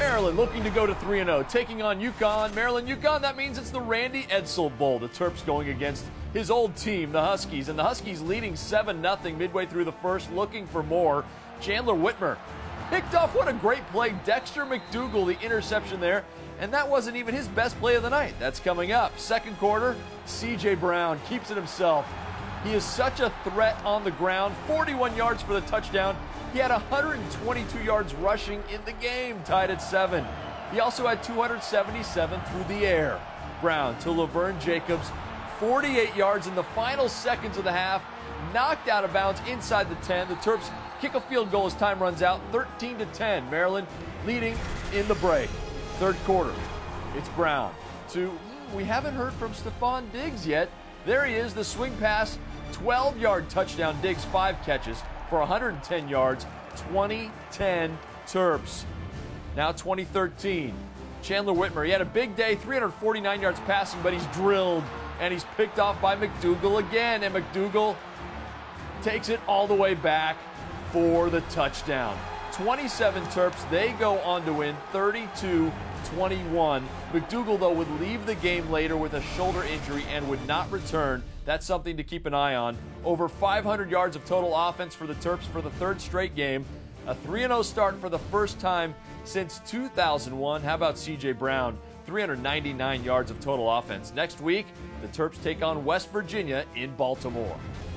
Maryland looking to go to 3-0, taking on UConn. Maryland-UConn, that means it's the Randy Edsall Bowl. The Terps going against his old team, the Huskies. And the Huskies leading 7-0 midway through the first, looking for more. Chandler Whitmer picked off, what a great play. Dexter McDougal, the interception there. And that wasn't even his best play of the night. That's coming up. Second quarter, C.J. Brown keeps it himself. He is such a threat on the ground. 41 yards for the touchdown. He had 122 yards rushing in the game, tied at 7. He also had 277 through the air. Brown to Laverne Jacobs, 48 yards in the final seconds of the half, knocked out of bounds inside the 10. The Terps kick a field goal as time runs out, 13-10. Maryland leading in the break. Third quarter, it's Brown to, we haven't heard from Stephon Diggs yet. There he is, the swing pass, 12-yard touchdown. Diggs, 5 catches for 110 yards, 2010 Terps. Now 2013, Chandler Whitmer. He had a big day, 349 yards passing, but he's drilled, and he's picked off by McDougal again, and McDougal takes it all the way back for the touchdown. 27 Terps, they go on to win 32-21. McDougal, though, would leave the game later with a shoulder injury and would not return. That's something to keep an eye on. Over 500 yards of total offense for the Terps for the third straight game. A 3-0 start for the first time since 2001. How about C.J. Brown? 399 yards of total offense. Next week, the Terps take on West Virginia in Baltimore.